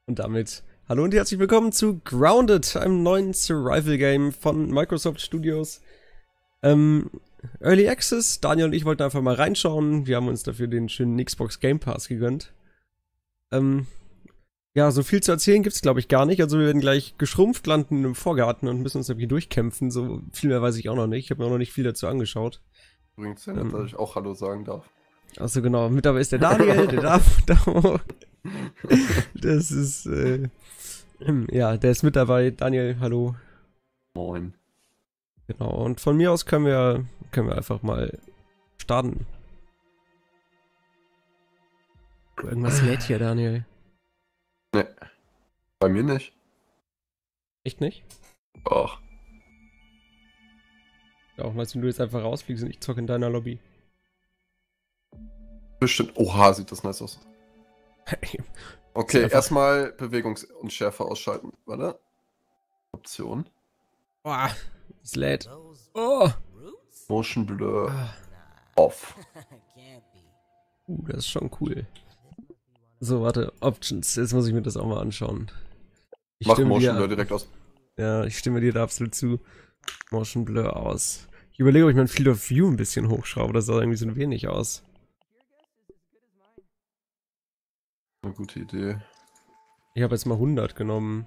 Und damit hallo und herzlich willkommen zu Grounded, einem neuen Survival-Game von Microsoft Studios. Early Access, Daniel und ich wollten einfach mal reinschauen. Wir haben uns dafür den schönen Xbox Game Pass gegönnt. Ja, so viel zu erzählen gibt's glaube ich gar nicht. Also wir werden gleich geschrumpft landen im Vorgarten und müssen uns da durchkämpfen. So viel mehr weiß ich auch noch nicht. Ich habe mir auch noch nicht viel dazu angeschaut. Übrigens, dass ich auch Hallo sagen darf. Achso, genau. Mit dabei ist der Daniel, der darf. Das ist, ja, der ist mit dabei. Daniel, hallo. Moin. Genau, und von mir aus können wir einfach mal starten. Irgendwas lädt hier, Daniel. Ne. Bei mir nicht. Echt nicht? Ach. Ja, auch weißt du, wenn du jetzt einfach rausfliegst und ich zocke in deiner Lobby. Bestimmt. Oha, sieht das nice aus. Okay, erstmal Bewegungsunschärfe ausschalten. Warte. Option. Boah, es lädt. Oh. Motion Blur off. Das ist schon cool. So, warte, Options. Jetzt muss ich mir das auch mal anschauen. Mach Motion Blur direkt aus. Ja, ich stimme dir da absolut zu. Motion Blur aus. Ich überlege, ob ich mein Field of View ein bisschen hochschraube. Das sah irgendwie so wenig aus. Eine gute Idee. Ich habe jetzt mal 100 genommen.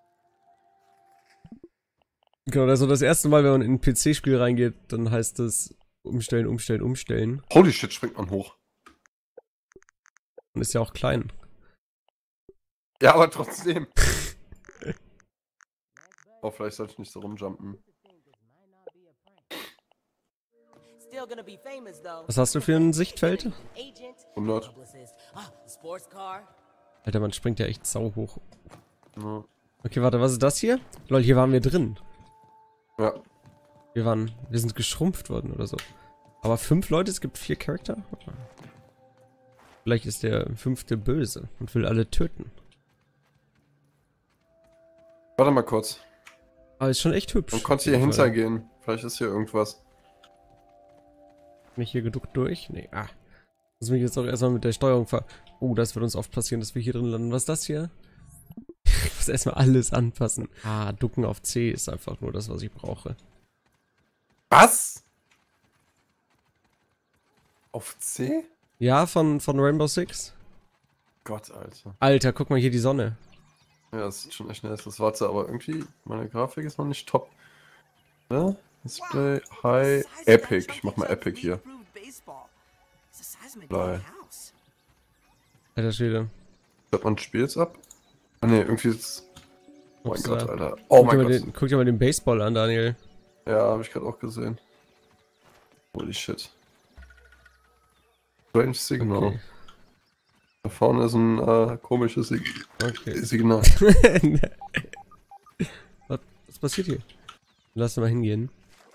Genau, also das erste Mal, wenn man in ein PC-Spiel reingeht, dann heißt es umstellen, umstellen, umstellen. Holy shit, springt man hoch. Und ist ja auch klein. Ja, aber trotzdem. Oh, vielleicht sollte ich nicht so rumjumpen. Was hast du für ein Sichtfeld? 100. Alter, man springt ja echt sau hoch. Ja. Okay, warte, was ist das hier? Lol, hier waren wir drin. Ja. Wir sind geschrumpft worden oder so. Aber 5 Leute, es gibt 4 Charakter? Vielleicht ist der 5. böse und will alle töten. Warte mal kurz. Aber ist schon echt hübsch. Man konnte hier hintergehen. Vielleicht ist hier irgendwas. Bin ich hier geduckt durch? Nee, muss mich jetzt auch erstmal mit der Steuerung Oh, das wird uns oft passieren, dass wir hier drin landen. Was ist das hier? Ich muss erstmal alles anpassen. Ducken auf C ist einfach nur das, was ich brauche. Was? Auf C? Ja, von Rainbow Six. Gott, Alter. Alter, guck mal hier die Sonne. Ja, das sieht schon echt nice aus. Warte, aber irgendwie, meine Grafik ist noch nicht top. Ne? Display, High, Epic. Ich mach mal Epic hier. Blei. Alter Schwede. Hört man Spiels ab? Ah ne, irgendwie ist... Oh mein Gott, Alter. Alter. Oh mein Gott. Guck dir mal den Baseball an, Daniel. Ja, habe ich gerade auch gesehen. Holy shit. Strange Signal. Okay. Da vorne ist ein komisches Signal. Was passiert hier? Lass mal hingehen.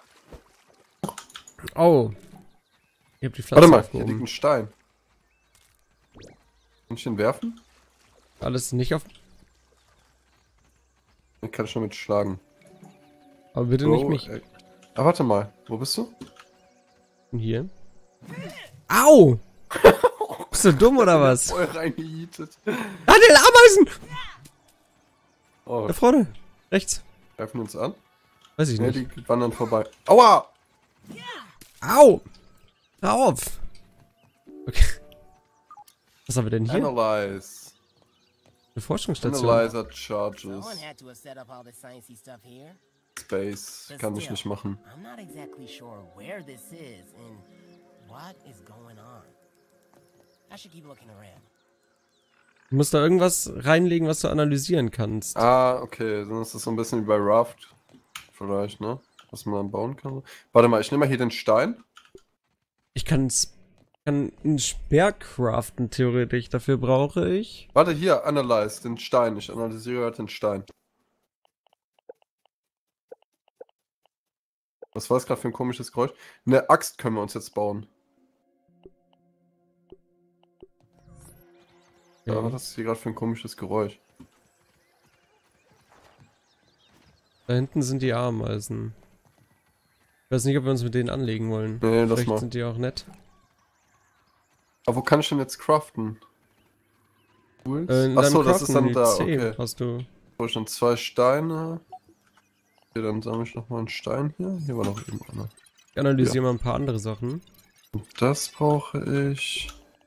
Oh. Ich hab die Pflanze Warte mal, aufgehoben. hier liegt ein Stein. Kann ich den werfen? Alles nicht auf... Ich kann schon mit schlagen. Aber bitte nicht mich. Ah, warte mal. Wo bist du? Hier. Au! Bist du dumm oder was? Voll reingejietet. Daniel, Ameisen! Oh, Da vorne. Rechts. greifen uns an? Weiß ich Ne, nicht. die wandern vorbei. Aua! Au! Hör auf! Okay. Was haben wir denn hier? Analyze. Eine Forschungsstation. Analyzer Charges. Space. Kann ich nicht machen. Du musst da irgendwas reinlegen, was du analysieren kannst. Ah, okay. Dann ist das so ein bisschen wie bei Raft. Vielleicht, ne? Was man dann bauen kann. Warte mal, ich nehme mal hier den Stein. Ich kann einen Speer craften, theoretisch. Dafür brauche ich... Warte, hier, Analyze, den Stein. Ich analysiere halt den Stein. Was war das gerade für ein komisches Geräusch? Eine Axt können wir uns jetzt bauen. Ja, was ist das hier gerade für ein komisches Geräusch? Da hinten sind die Ameisen. Ich weiß nicht, ob wir uns mit denen anlegen wollen. Nee, lass Vielleicht mal. sind die auch nett. Aber wo kann ich denn jetzt craften? In Achso, deinem das ist dann da, Crafting okay. hast du. So, schon 2 Steine. Okay, dann sammle ich nochmal einen Stein hier. Hier war noch eben einer. Ich analysiere mal ein paar andere Sachen. Und das brauche ich.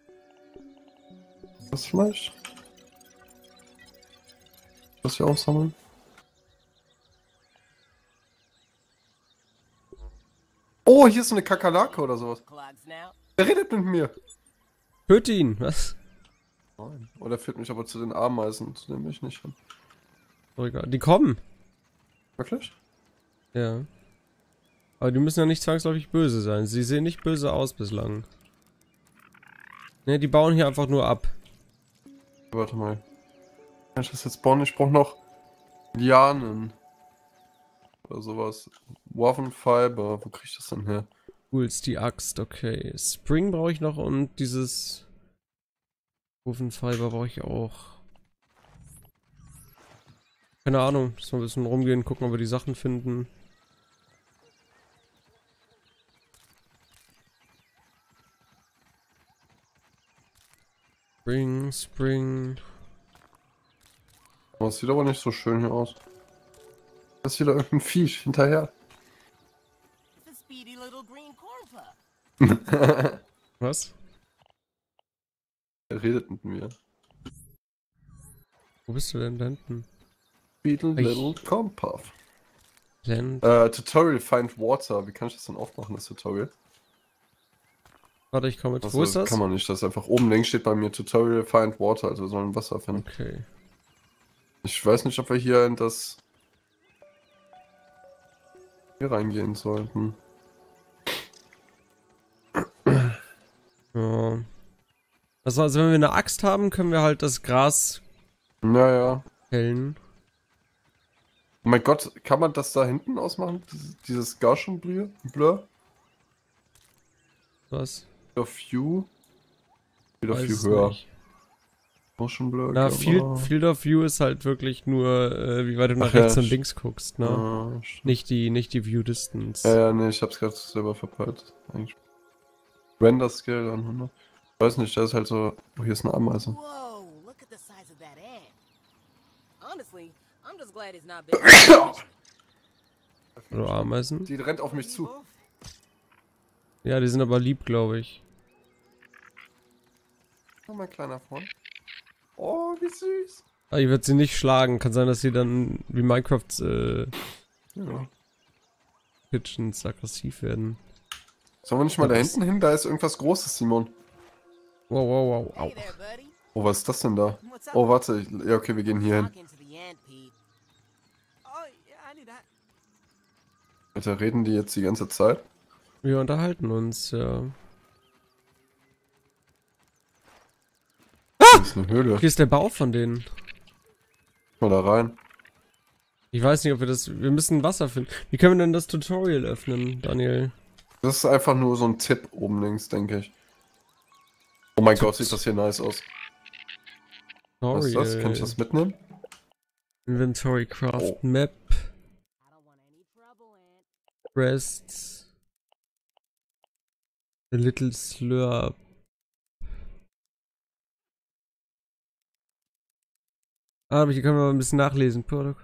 Das vielleicht? Das hier aufsammeln? Oh, hier ist so eine Kakerlake oder sowas. Wer redet mit mir? Töte ihn, was? Nein. Oder führt mich aber zu den Ameisen, zu denen ich nicht hin. Oh, egal. Die kommen. Wirklich? Ja. Aber die müssen ja nicht zwangsläufig böse sein. Sie sehen nicht böse aus bislang. Ne, die bauen hier einfach nur ab. Warte mal. Kann ich das jetzt bauen? Ich brauche noch Lianen. Oder sowas. Woven Fiber. Wo krieg ich das denn her? Tools, die Axt, okay. Spring brauche ich noch und dieses Woven Fiber brauche ich auch. Keine Ahnung, dass wir ein bisschen rumgehen, gucken, ob wir die Sachen finden. Spring. Das sieht aber nicht so schön hier aus. Da ist wieder irgendein Viech hinterher. Was? Er redet mit mir. Wo bist du denn da hinten? Beetle Little Compaff. Land. Tutorial Find Water. Wie kann ich das denn aufmachen, das Tutorial? Warte, ich komme mit. Also, Wo ist das? Kann man nicht. Das ist einfach oben links steht bei mir Tutorial Find Water. Also wir sollen Wasser finden. Okay. Ich weiß nicht, ob wir hier in das... hier reingehen sollten. Ja. Also wenn wir eine Axt haben, können wir halt das Gras Naja. hellen. Oh mein Gott, kann man das da hinten ausmachen? Dieses Gaussian Blur? Was? Field of View? Field of Weiß View es höher. nicht. Gaussian Blur? Na, aber- Field of View ist halt wirklich nur, wie weit du nach Ach ja, rechts und links guckst, ne? stimmt. Nicht die View Distance. Ja, nee, ich hab's gerade selber verpeilt. Eigentlich. Render Scale an 100. Ich weiß nicht, der ist halt so. Oh, hier ist eine Ameise. Whoa, look at the size of that ant. Honestly, I'm just glad it's not big. Oder Ameisen. Die rennt auf mich zu. Ja, die sind aber lieb, glaube ich. Oh, mein kleiner Freund. Oh, wie süß. Aber ich würde sie nicht schlagen. Kann sein, dass sie dann wie Minecrafts Ja. Pigeons aggressiv werden. Sollen wir nicht mal da hinten hin? Da ist irgendwas Großes, Simon. Wow. Au. Hey there, buddy. Oh, was ist das denn da? What's up? Oh, warte. Ja, okay, wir gehen hier hin. Talking to the ant, Pete. Oh, yeah, I knew that. Alter, reden die jetzt die ganze Zeit? Wir unterhalten uns, ja. Das ist eine Höhle. Hier ist der Bau von denen. Mal da rein. Ich weiß nicht, ob wir das... Wir müssen Wasser finden. Wie können wir denn das Tutorial öffnen, Daniel? Das ist einfach nur so ein Tipp oben links, denke ich. Oh mein Gott, sieht das hier nice aus. Was ist das? Kann ich das mitnehmen? Inventory Craft Oh. Map. I don't want any trouble, ant. Rests. A little slurp. Ah, aber hier können wir mal ein bisschen nachlesen. Product.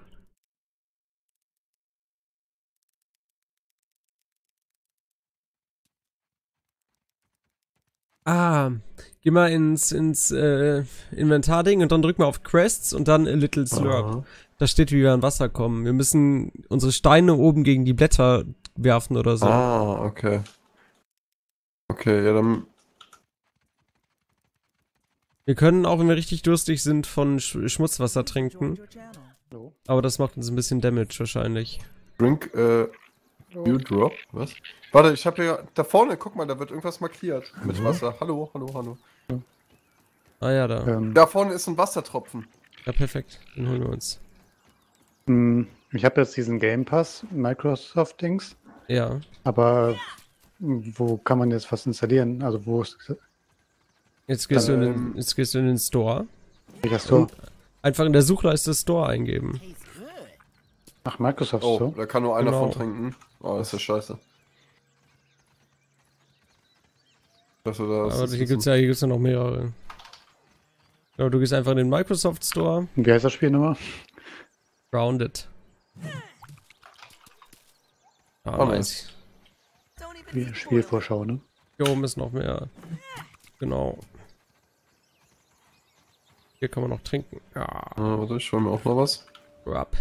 Ah, geh mal ins Inventarding und dann drück mal auf Quests und dann a little slurp. Aha. Da steht, wie wir an Wasser kommen. Wir müssen unsere Steine oben gegen die Blätter werfen oder so. Ah, okay. Okay, ja dann... Wir können auch, wenn wir richtig durstig sind, von Schmutzwasser trinken. Aber das macht uns ein bisschen Damage wahrscheinlich. Drink, you drop? Was? Warte, ich habe ja... Da vorne, guck mal, da wird irgendwas markiert. Mit Wasser. Hallo. Ah ja, da. Da vorne ist ein Wassertropfen. Ja, perfekt. Den holen wir uns. Ich habe jetzt diesen Game Pass, Microsoft-Dings, Ja. aber wo kann man jetzt was installieren? Also wo ist Jetzt gehst du in den Store. der Store? Einfach in der Suchleiste Store eingeben. Tastes good. Ach, Microsoft Oh, Store? da kann nur einer Genau. von trinken. Oh, das ist ja scheiße. Also, da Aber hier gibt's ja noch mehrere. Ja, du gehst einfach in den Microsoft Store. Und wie heißt das Spiel nochmal? Grounded. Ah, Oh, nice. Don't even Wie need Spielvorschau, ne? Hier oben ist noch mehr. Genau. Hier kann man noch trinken. Ja. Warte, ich hol mir auch noch was. Ab.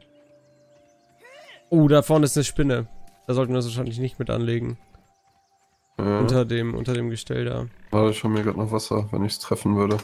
Oh, da vorne ist eine Spinne. Da sollten wir das wahrscheinlich nicht mit anlegen. Ja. Unter dem Gestell da. Warte, ich hol mir gerade noch Wasser, wenn ich es treffen würde.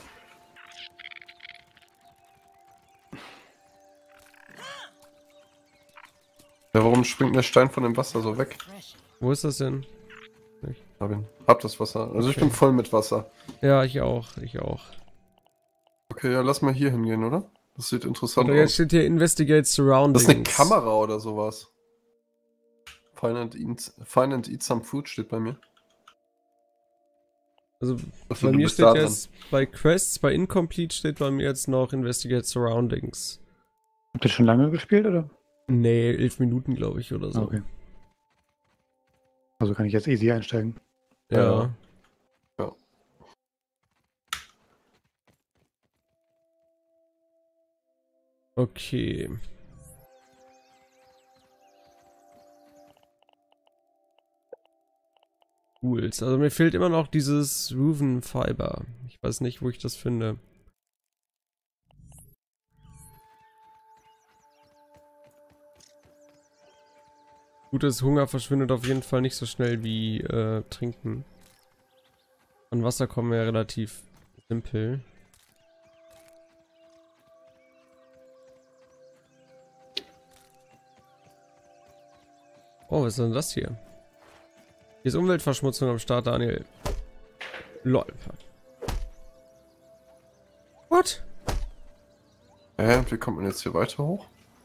Ja, warum springt der Stein von dem Wasser so weg? fresh. Wo ist das denn? Hab das Wasser. Also ich bin voll mit Wasser. Ja, ich auch. Ich auch. Okay, ja, lass mal hier hingehen, oder? Das sieht interessant Und jetzt aus. steht hier Investigate Surroundings. Das ist eine Kamera oder sowas. Find and eat some food steht bei mir. Also Achso, bei du mir bist steht da dran. jetzt, bei Quests, bei Incomplete steht bei mir jetzt noch Investigate Surroundings. Habt ihr schon lange gespielt, oder? Nee, 11 Minuten, glaube ich, oder so. Okay. Also kann ich jetzt easy einsteigen. Ja. Ja. Okay. Tools. Also mir fehlt immer noch dieses Woven Fiber. Ich weiß nicht, wo ich das finde. Gutes Hunger verschwindet auf jeden Fall nicht so schnell wie Trinken. An Wasser kommen wir ja relativ simpel. Oh, was ist denn das hier? Hier ist Umweltverschmutzung am Start, Daniel. Lol. What? Wie kommt man jetzt hier weiter hoch?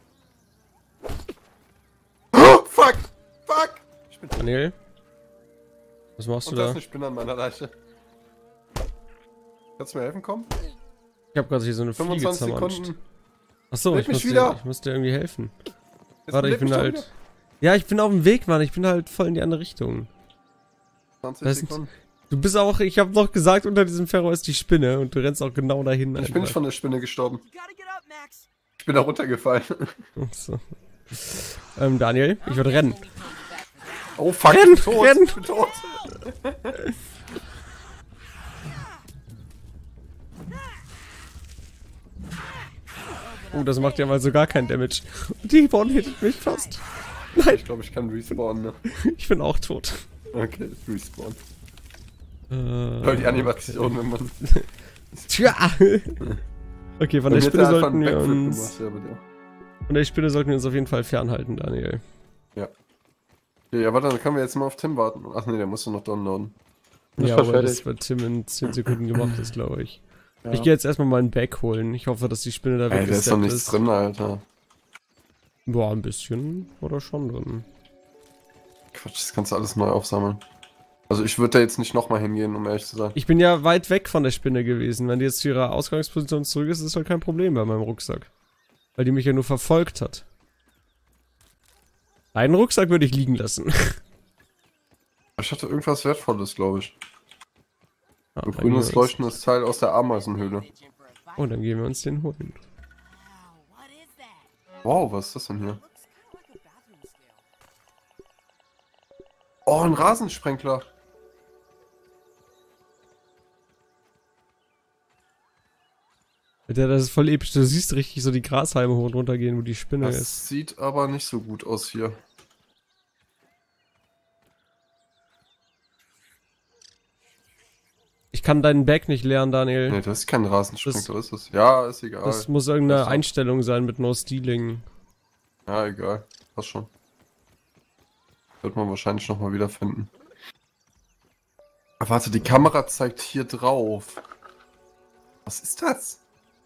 Oh, fuck! Fuck! Ich bin tot. Daniel? Was machst Und du da da? ist eine Spinne an meiner Leiche. Kannst du mir helfen, kommen? Ich hab gerade hier so eine Fliege 25 zermanscht. Sekunden. Achso, Leg ich mich muss, wieder. dir, ich muss dir irgendwie helfen. Jetzt Warte, ich lebt bin mich doch halt... wieder. Ja, ich bin auf dem Weg, Mann. Ich bin halt voll in die andere Richtung. 20 Das ist- Sekunden. Du bist auch... Ich habe noch gesagt, unter diesem Ferro ist die Spinne und du rennst auch genau dahin. Ich bin nicht von der Spinne gestorben. You gotta get up, Max. Ich bin da runtergefallen. So. Daniel, ich würde rennen. Oh fuck, Renn, ich bin tot. renn. Ich bin tot. Oh, das macht ja mal so gar keinen Damage. Die One-hittet mich fast. Nein, Ich glaube, ich kann respawnen, ne? ich bin auch tot. Okay, respawn. Äh, Weil die Animation, wenn man... Tja. Okay, von der Bei mir hat Spinne er einfach sollten einen wir Backflip uns... gemacht, ja, bei dir. Von der Spinne sollten wir uns auf jeden Fall fernhalten, Daniel. Ja, warte, dann können wir jetzt mal auf Tim warten. Ach nee, der muss noch downloaden. Das Ja, war aber fertig. das wird Tim in 10 Sekunden gemacht ist, glaube ich. Ja. Ich gehe jetzt erstmal meinen Back holen. Ich hoffe, dass die Spinne da Ey, da ist doch weggesteppt nichts ist. drin, Alter. Boah, ein bisschen oder schon drin. Quatsch, das kannst du alles neu aufsammeln. Also ich würde da jetzt nicht nochmal hingehen, um ehrlich zu sein. Ich bin ja weit weg von der Spinne gewesen. Wenn die jetzt zu ihrer Ausgangsposition zurück ist, ist halt kein Problem bei meinem Rucksack. Weil die mich ja nur verfolgt hat. Einen Rucksack würde ich liegen lassen. Ich hatte irgendwas Wertvolles, glaube ich. Ja, Ein dann grünes gehen wir uns- leuchtendes Teil aus der Ameisenhöhle. Itching for a fight. Oh, dann gehen wir uns den holen. Wow, what is that? Wow, was ist das denn hier? Looks kind of like a bathroom scale. Oh, ein Rasensprenkler. Alter, das ist voll episch. Du siehst richtig so die Grashalme hoch und runter gehen, wo die Spinne ist. Das sieht aber nicht so gut aus hier. Ich kann deinen Back nicht leeren, Daniel. Nee, das ist kein Rasensprenkler, ist es? Ja, ist egal. Das muss irgendeine Das auch. Einstellung sein mit No Stealing. Ja, egal. Passt schon. Wird man wahrscheinlich nochmal wiederfinden. Ah, warte, die Kamera zeigt hier drauf. Was ist das?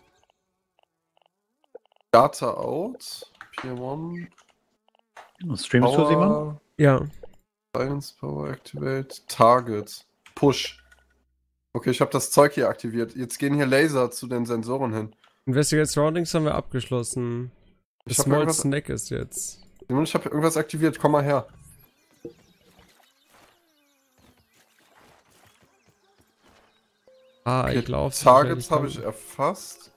Data out. Pier 1. Streamst du, Simon? Ja. Silence Power Activate. Target. Push. Okay, ich habe das Zeug hier aktiviert. Jetzt gehen hier Laser zu den Sensoren hin. Investigate Surroundings haben wir abgeschlossen. Ich hab Small irgendwas- Snack ist jetzt. Simon, ich habe irgendwas aktiviert. Komm mal her. Ah, Okay, ich glaube. Targets habe ich erfasst.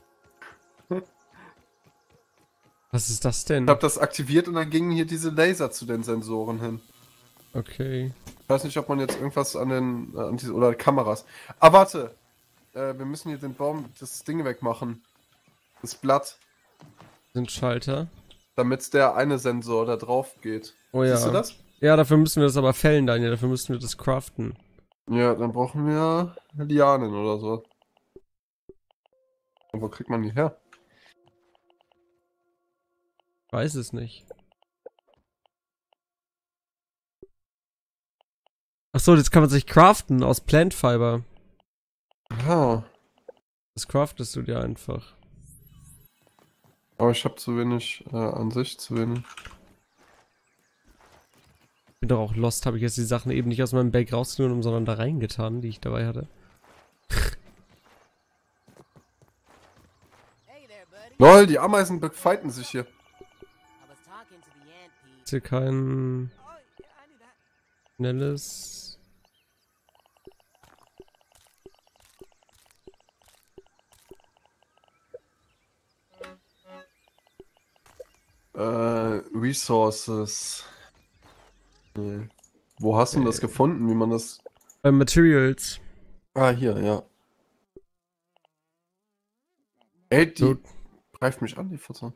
Was ist das denn? Ich habe das aktiviert und dann gingen hier diese Laser zu den Sensoren hin. Okay. Ich weiß nicht, ob man jetzt irgendwas an den, oder Kameras. Ah, warte! Wir müssen hier den Baum, das Ding wegmachen. Das Blatt. Sind Schalter. Damit der eine Sensor da drauf geht. Oh ja. Siehst du das? Ja, dafür müssen wir das aber fällen, Daniel. Dafür müssen wir das craften. Ja, dann brauchen wir Lianen oder so. Und wo kriegt man die her? Weiß es nicht. Achso, das kann man sich craften aus Plant Fiber. Ah, Das craftest du dir einfach. aber ich habe zu wenig, an sich zu wenig. Bin doch auch lost, habe ich jetzt die Sachen eben nicht aus meinem Bag rausgenommen, sondern da reingetan, die ich dabei hatte. Hey there, buddy. LOL, die Ameisen fighten sich hier. I was talking to the ant people. Ist hier kein Oh, yeah, I knew that. schnelles... Resources. Nee. Wo hast du denn das gefunden, wie man das... Materials. Ah, hier, ja. Ey, die So. greift mich an, die Futter.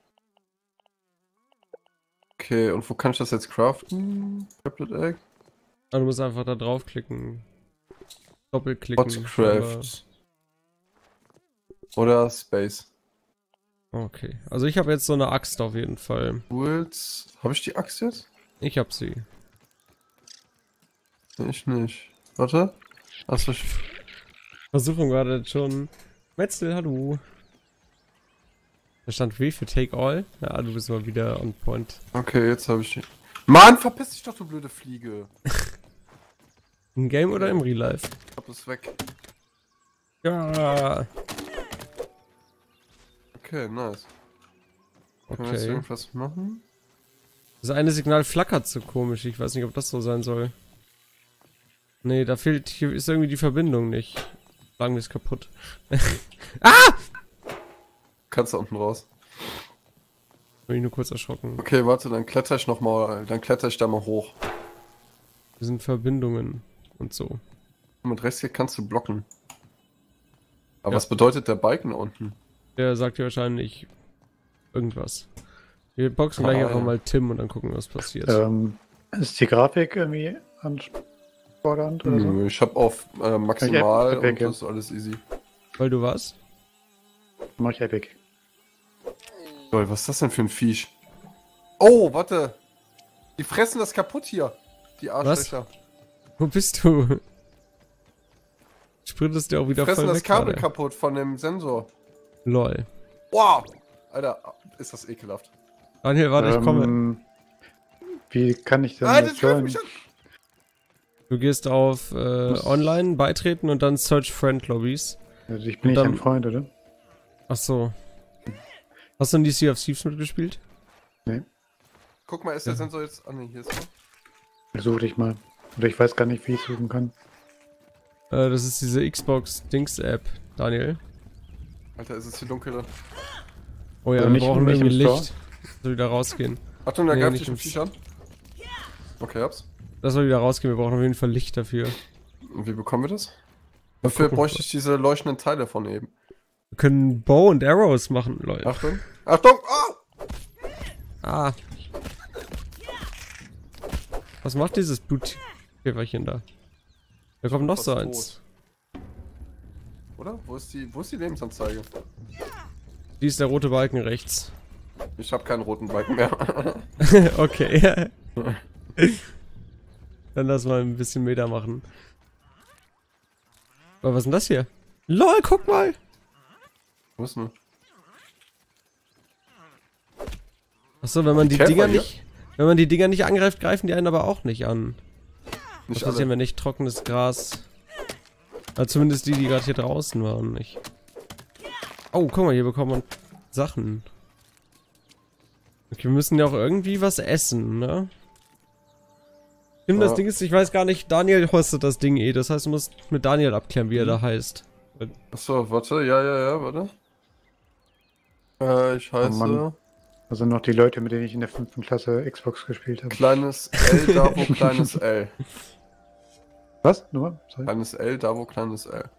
Okay, und wo kann ich das jetzt craften? Tablet Egg? Ah, du musst einfach da draufklicken. Doppelklicken. Hotcraft. Oder Space. Okay. Also ich habe jetzt so eine Axt auf jeden Fall. Tools. Habe ich die Axt jetzt? Ich habe sie. Nee, ich nicht. Warte. Achso, ich... Versuchung war das schon. Metzel, hallo. Da stand W für Take All. Ja, du bist mal wieder on point. Okay, jetzt habe ich die. Mann, verpiss dich doch, du blöde Fliege. Im Game oder im Real Life? Ich hab das weg. Ja. Okay, nice. Können wir jetzt Okay. irgendwas machen? Das eine Signal flackert so komisch. Ich weiß nicht, ob das so sein soll. Nee, da fehlt, hier ist irgendwie die Verbindung nicht. Sagen wir es kaputt. Ah! Kannst du unten raus. Bin ich nur kurz erschrocken. Okay, warte, dann kletter ich noch mal, dann kletter ich da mal hoch. Das sind Verbindungen und so. Und mit rechts hier kannst du blocken. Aber Ja. was bedeutet der Balken da unten? Der sagt dir wahrscheinlich irgendwas. Wir boxen gleich Ah, einfach ja. mal Tim und dann gucken, was passiert. Ist die Grafik irgendwie anspordernd oder so? Nö, ich hab auf maximal Epic, und ja. das ist alles easy. Weil du was? Mach ich Epic. Lol, was ist das denn für ein Viech? Oh, warte. Die fressen das kaputt hier. Die Arschlöcher. Wo bist du? Sprintest dir auch Die wieder fressen voll das weg Kabel gerade. kaputt von dem Sensor. Lol. Wow. Alter, ist das ekelhaft. Daniel, warte, ich komme. Wie kann ich denn Alter, das das greift joinen? mich an. Du gehst auf Online, beitreten und dann Search Friend Lobbys. Also ich bin Und nicht dann- ein Freund, oder? Ach so. Hast du in die Sea of Thieves mitgespielt? Guck mal, ist der Sensor jetzt... Ah ne, hier ist er. Such dich mal. Oder ich weiß gar nicht, wie ich suchen kann. Das ist diese Xbox Dings App, Daniel. Alter, ist es hier dunkel da. Oh ja, Also wir nicht- brauchen nicht im irgendwie Store? Licht. Soll wieder rausgehen. Achtung, da Nee, greift nicht dich ein ins- Viech an. Okay, hab's. Das soll wieder rausgehen, wir brauchen auf jeden Fall Licht dafür. Und wie bekommen wir das? Dafür gucken. bräuchte ich diese leuchtenden Teile von eben. Wir können Bow und Arrows machen, Leute. Achtung. Achtung! Ah! Ah. Was macht dieses Blutkäferchen da? Da kommt noch Fast so tot. eins. Oder? Wo ist die Lebensanzeige? Die ist der rote Balken rechts. Ich habe keinen roten Balken mehr. Okay. Dann lass mal ein bisschen Meter machen. Aber was ist denn das hier? LOL, guck mal! Wo ist denn? Achso, wenn man die Käfer Dinger hier? nicht. Wenn man die Dinger nicht angreift, greifen die einen aber auch nicht an. Nicht Das sehen alle. wir nicht trockenes Gras. Also zumindest die, die gerade hier draußen waren, nicht. Oh, guck mal, hier bekommt man Sachen. Okay, wir müssen ja auch irgendwie was essen, ne? Stimmt, das Ja. Ding ist, ich weiß gar nicht, Daniel hostet das Ding eh. Das heißt, du musst mit Daniel abklären, wie er da heißt. Achso, warte, ja, warte. Ich heiße Mann. Also noch die Leute, mit denen ich in der 5. Klasse Xbox gespielt habe. kleines L, da wo kleines L. Was? Nur? Sorry. Kleines L, da wo kleines L.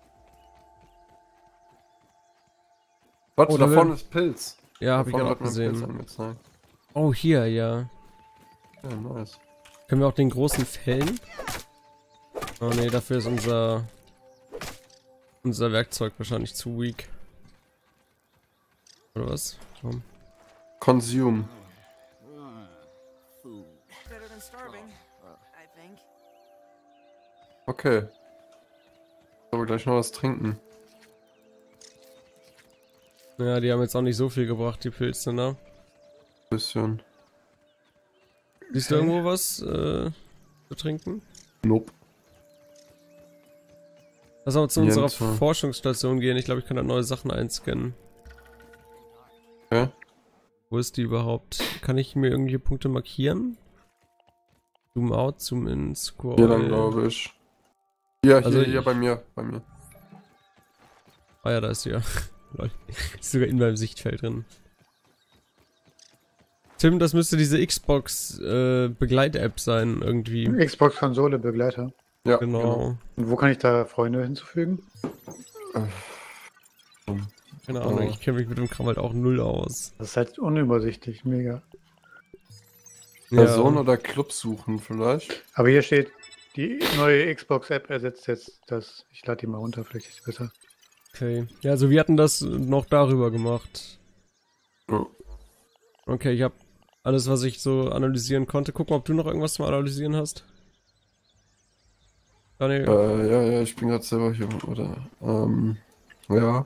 Warte, Oh, da da vorne will- ist Pilz. Ja, hab Da ich vorne gerade wird mir ein Pilz gesehen. angezeigt. Oh, hier, ja. Ja, nice. Können wir auch den großen fällen? Oh ne, dafür ist unser Werkzeug wahrscheinlich zu weak. Oder was? Warum? Consume. Food. Better than starving, I think. Okay. Sollen wir gleich noch was trinken? Ja, die haben jetzt auch nicht so viel gebracht, die Pilze, ne? Bisschen. Siehst du irgendwo was zu trinken? Nope. Lass mal zu unserer Nirgendwo. Forschungsstation gehen. Ich glaube, ich kann da neue Sachen einscannen. Okay. Wo ist die überhaupt? Kann ich mir irgendwelche Punkte markieren? Zoom out, zoom in, scroll. Hier dann, glaube ich. Hier, Also hier ich- bei mir. Bei mir. Ah ja, da ist sie ja. Lol. Ist sogar in meinem Sichtfeld drin. Tim, das müsste diese Xbox Begleit-App sein, irgendwie. Xbox-Konsole, Begleiter. Ja, Genau. Und wo kann ich da Freunde hinzufügen? Keine Ahnung, ich kenne mich mit dem Kram halt auch null aus. Das ist halt unübersichtlich, mega. Person oder Club suchen vielleicht. Aber hier steht, die neue Xbox-App ersetzt jetzt das. Ich lade die mal runter, vielleicht ist es besser. Okay. Ja, also wir hatten das noch darüber gemacht. Ja. Okay, ich habe alles, was ich so analysieren konnte. Guck mal, ob du noch irgendwas zum Analysieren hast. Daniel. Ja, ich bin gerade selber hier, oder? Ja.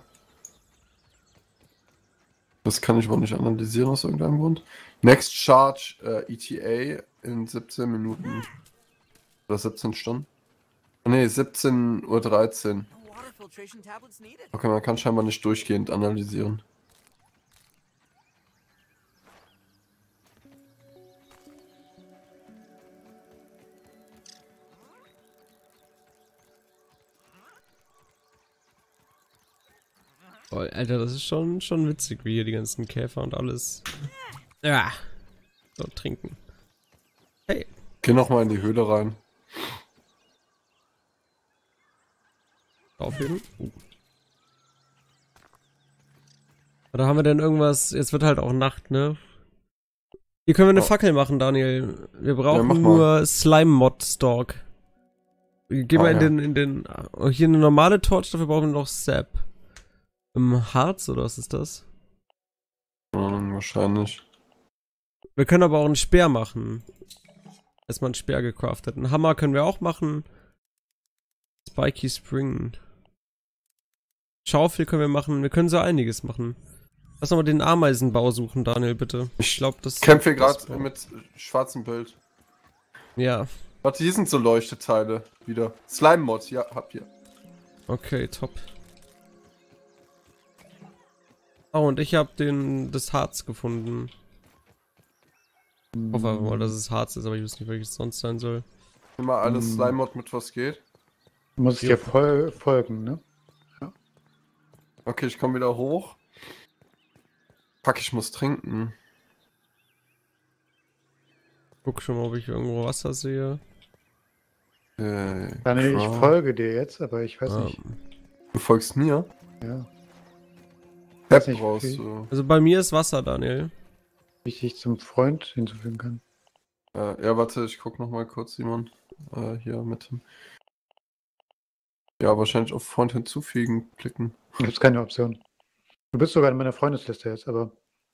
Das kann ich aber nicht analysieren aus irgendeinem Grund. Next Charge ETA in 17 Minuten. Oder 17 Stunden? Ne, 17:13 Uhr. No water filtration tablets needed. Okay, man kann scheinbar nicht durchgehend analysieren. Oh, Alter, das ist schon witzig, wie hier die ganzen Käfer und alles. Ja. So, trinken. Hey. Geh nochmal in die Höhle rein. Aufheben. Oder haben wir denn irgendwas? Jetzt wird halt auch Nacht, ne? Hier können wir eine Oh. Fackel machen, Daniel. Wir Ja, brauchen mach mal. nur Slime-Mod-Stalk. Geh mal Ah, in den. Oh, hier eine normale Torch, dafür brauchen wir noch Sap. Im Harz, oder was ist das? Wahrscheinlich. Wir können aber auch einen Speer machen. Erstmal einen Speer gecraftet. Einen Hammer können wir auch machen. Spiky Spring. Schaufel können wir machen. Wir können so einiges machen. Lass noch mal den Ameisenbau suchen, Daniel, bitte. Ich glaube, das... Kämpfe hier das- gerade mit schwarzem Bild. Ja, Warte, hier sind so Leuchteteile wieder. Slime-Mod, ja, hab hier. okay, top. Oh, und ich habe das Harz gefunden. Ich hoffe einfach mal, dass es Harz ist, aber ich weiß nicht, welches es sonst sein soll. Nimm mal alles Slime-Mod mit, was geht. Muss ich dir folgen, ne? Okay, ich komme wieder hoch. Fuck, ich muss trinken. Guck schon mal, ob ich irgendwo Wasser sehe. Daniel, ich Craft. folge dir jetzt, aber ich weiß nicht. Du folgst mir? Ja, Pep nicht, brauchst wie- du. Also bei mir ist Wasser, Daniel. wie ich dich zum Freund hinzufügen kann. Ja, warte, ich guck noch mal kurz, Simon. Hier mit dem. Ja, wahrscheinlich auf Freund hinzufügen klicken. Gibt es keine Option. Du bist sogar in meiner Freundesliste jetzt, aber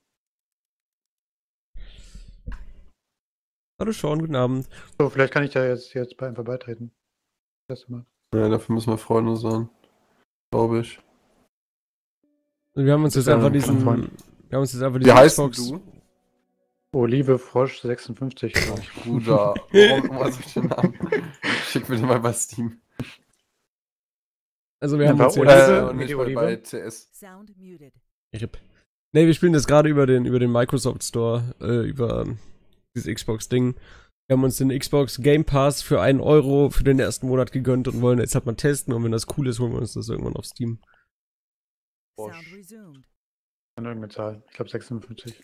Hallo Sean, guten Abend. so, vielleicht kann ich da jetzt bei ihm vorbeitreten. Das mal. Ja, dafür müssen wir Freunde sein. Glaube ich. Und wir haben uns jetzt Ja, einfach ein diesen... Freund. Wir haben uns jetzt einfach Wie diesen heißt Xbox... du? Olive Frosch 56, glaube ich. Bruder. Warum soll ich den Namen? Schick mir den mal bei Steam. Also wir haben Einfach uns Olive. jetzt... Und nicht die bei Olive? CS. Sound muted. RIP. Ne, wir spielen das gerade über den Microsoft Store, über dieses Xbox-Ding. Wir haben uns den Xbox Game Pass für 1 Euro für den ersten Monat gegönnt und wollen jetzt halt mal testen. Und wenn das cool ist, holen wir uns das irgendwann auf Steam. Sound resumed. An irgendeine Zahl. Ich glaube 56.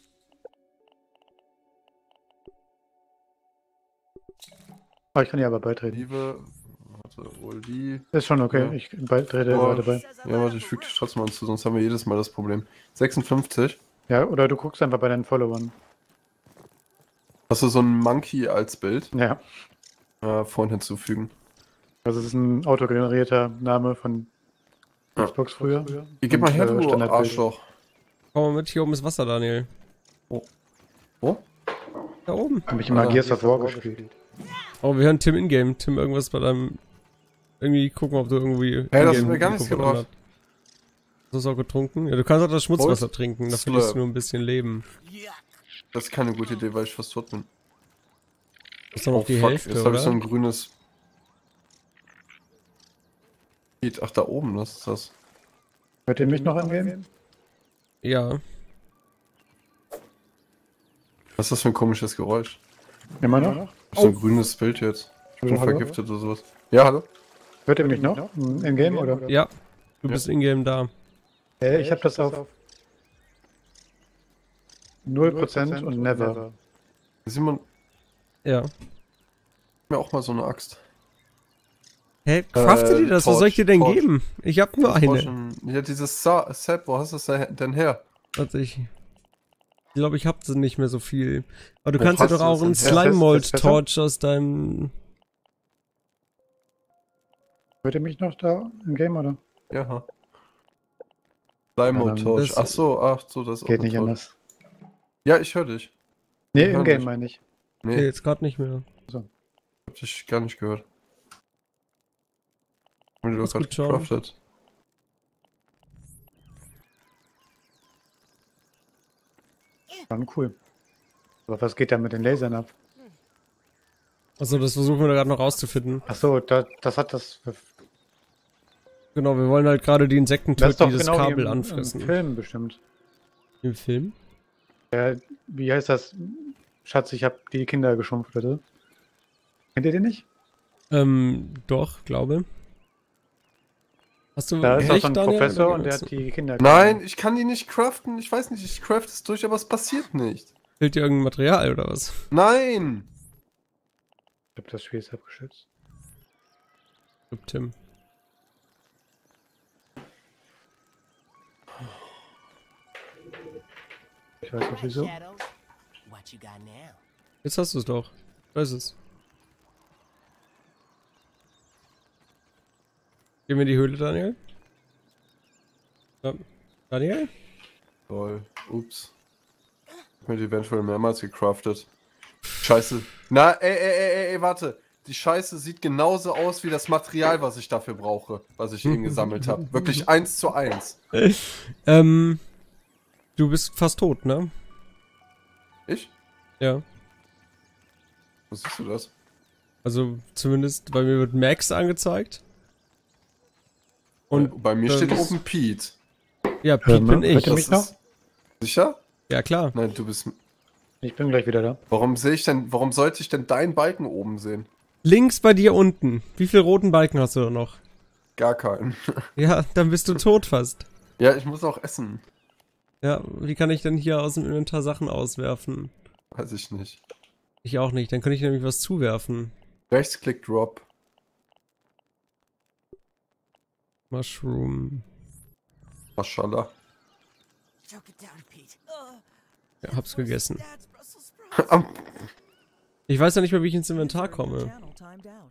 Oh, ich kann ja aber beitreten. Liebe. Warte, Uli. Ist schon okay. Ja. Ich beitrete Boah. gerade bei. Ja, warte, ich füge dich trotzdem mal zu, sonst haben wir jedes Mal das Problem. 56. Ja, oder du guckst einfach bei deinen Followern. Hast du so einen Monkey als Bild? Ja. Freund hinzufügen. Also es ist ein autogenerierter Name von Ja. Xbox früher. Gib mal her, du Standardbild. Arschloch. Komm mal mit, hier oben ist Wasser, Daniel. Wo? Da oben. Hab ich immer Gears of War gespielt. Oh, wir hören Tim in-game. Tim, irgendwas bei deinem... Irgendwie gucken, ob du irgendwie... Hey, das hat in-game mir gar nichts Mikro gebracht. verändert. Hast du es auch getrunken? Ja, du kannst auch das Schmutzwasser Holz? trinken, da Slurp. verlierst du nur ein bisschen Leben. Yeah. Das ist keine gute Idee, weil ich fast tot bin. Das ist doch noch die Hälfte, jetzt habe ich so ein oder? grünes... Ach, da oben, das ist das. Hört ihr mich noch angehen? Ja. Was ist das für ein komisches Geräusch? Immer noch? So ein grünes Bild jetzt. Ich bin Hallo? vergiftet oder sowas. Ja, hallo? Hört ihr mich noch? In-game oder? Ja. Du Ja. bist in-game da. Ich habe das auf 0% und never. Simon, Ja. mir auch mal so eine Axt. Hä, craftet ihr das? Was soll ich dir denn Torch. geben? Ich hab nur eine. Ja, dieses Set, wo hast du das denn her? Also ich glaube, ich hab nicht mehr so viel. Aber du Wo kannst ja hast doch du auch es einen denn her? Slime Mold Ist das Torch aus deinem... Hört ihr mich noch da im Game oder? Ja. Slime Ja, dann- Torch. das- Ach so, das ist auch Geht eine nicht Torch. anders. Ja, ich höre dich. Nee, Wir hören im Game dich. meine ich. Nee, Nee, jetzt gerade nicht mehr. ich hab dich gar nicht gehört. Und du Alles hast gerade gut, John. gecraftet. Dann cool. Aber was geht da mit den Lasern ab? Also das versuchen wir gerade noch rauszufinden. Achso, das hat das. Genau, wir wollen halt gerade die Insekten Das ist töten, doch die das genau wie Kabel im anfressen. Film bestimmt. Im Film? Wie heißt das? Schatz, ich hab die Kinder geschrumpft, oder? Kennt ihr den nicht? Doch, glaube. Hast du Da ist doch recht, so ein Daniel? Professor Oder und der meinst hat du- die Kinder Nein, ich kann die nicht craften. Ich weiß nicht, ich craft es durch, aber es passiert nicht. Fehlt dir irgendein Material oder was? Nein! Ich glaube, das Spiel ist abgeschützt. Tim. Ich weiß nicht wieso. Shadows. What you got now? Jetzt hast du es doch. Da ist es. Gehen wir in die Höhle, Daniel? Ja. Daniel? Toll. Ups. Ich hab mir die eventuell mehrmals gecraftet. Scheiße. Na, ey, warte. Die Scheiße sieht genauso aus wie das Material, was ich dafür brauche, was ich eben gesammelt habe. Wirklich 1:1. Du bist fast tot, ne? Ich? Ja. Wo siehst du das? Also zumindest bei mir wird Max angezeigt. Und Bei mir steht das- oben Pete. ja, Pete bin hört ich. ihr mich noch? Sicher? Ja, klar. Nein, du bist. Ich bin gleich wieder da. Warum sollte ich denn deinen Balken oben sehen? Links bei dir unten. Wie viele roten Balken hast du da noch? Gar keinen. Ja, dann bist du tot fast. Ja, ich muss auch essen. Ja, wie kann ich denn hier aus dem Inventar Sachen auswerfen? Weiß ich nicht. Ich auch nicht, dann könnte ich nämlich was zuwerfen. Rechtsklick Drop. Mushroom. Maschallah. Choke it down, Pete. Ja, hab's gegessen. Dad's Brussels sprouts. Am- Ich weiß ja nicht mehr, wie ich ins Inventar komme. Channel timed out.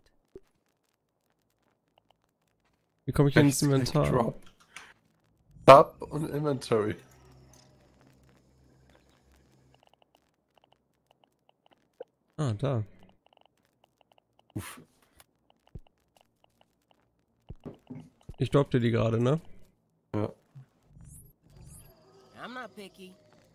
Wie komme ich denn ins Rechtsklick Inventar? Drop. Tab und Inventory. Ah, da. Uff. Ich dropp dir die gerade, ne? Ja. I'm not picky.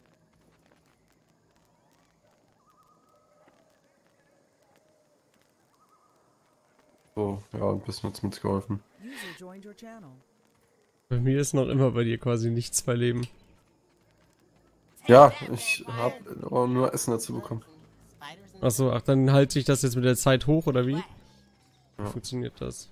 So, ja, ein bisschen hat's mitgeholfen. User joined your channel. Bei mir ist noch immer bei dir quasi nichts bei Leben. Ja, ich hab aber nur Essen dazu bekommen. Spiders and Achso, ach, dann halte ich das jetzt mit der Zeit hoch, oder wie? Wie Ja. funktioniert das?